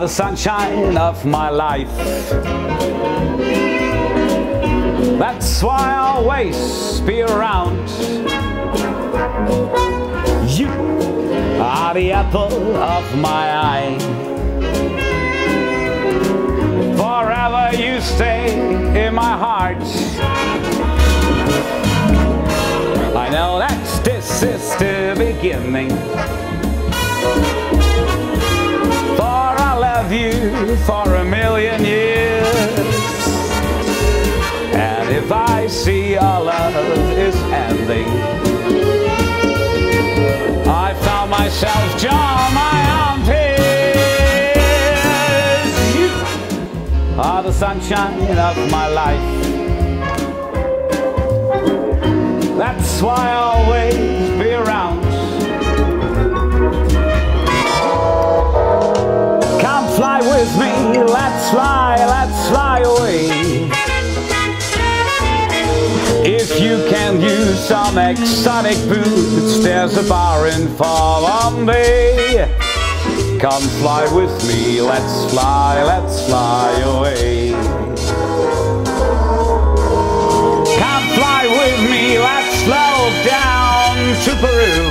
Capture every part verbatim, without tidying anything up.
the sunshine of my life. That's why I'll always be around. You are the apple of my eye. Forever you stay in my heart. I know that this is the beginning, for I love you for a million years. And if I see our love is ending, I found myself John, my armpits. You are the sunshine of my life. That's why I'll always be around. Come fly with me, let's fly, let's fly away. If you can use some exotic boots, there's a bar in Fallen Bay. Come fly with me, let's fly, let's fly away. Come fly with me, let's slow down to Peru.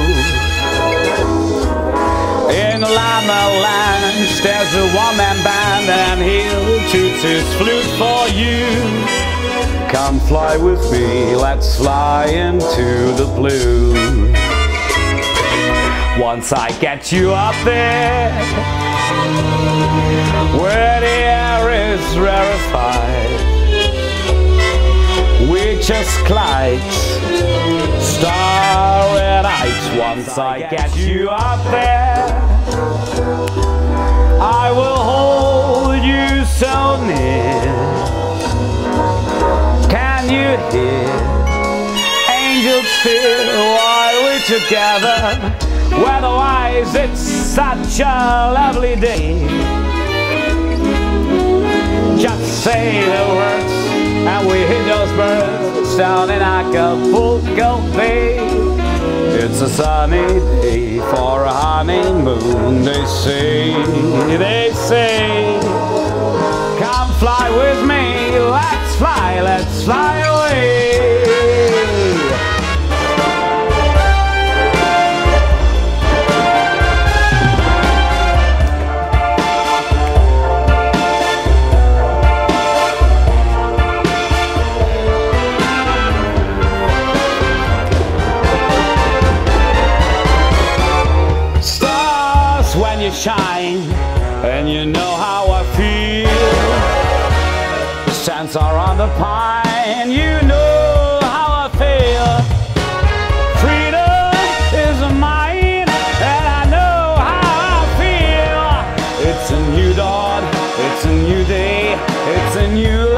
In Llama Land, there's a one-man band and he'll toot his flute for you. Come fly with me, let's fly into the blue. Once I get you up there, where the air is rarefied, we just glide, starry-eyed. Once I get you up there, I will hold you so near. Can you hear angels sing while we're together? Weatherwise it's such a lovely day. Just say the words and we hit those birds down in Acapulco Bay. It's a sunny day for a honeymoon, they say, they say. Come fly with me, let's fly, let's fly away. When you shine, and you know how I feel. The sands are on the pine, you know how I feel. Freedom is mine, and I know how I feel. It's a new dawn, it's a new day, it's a new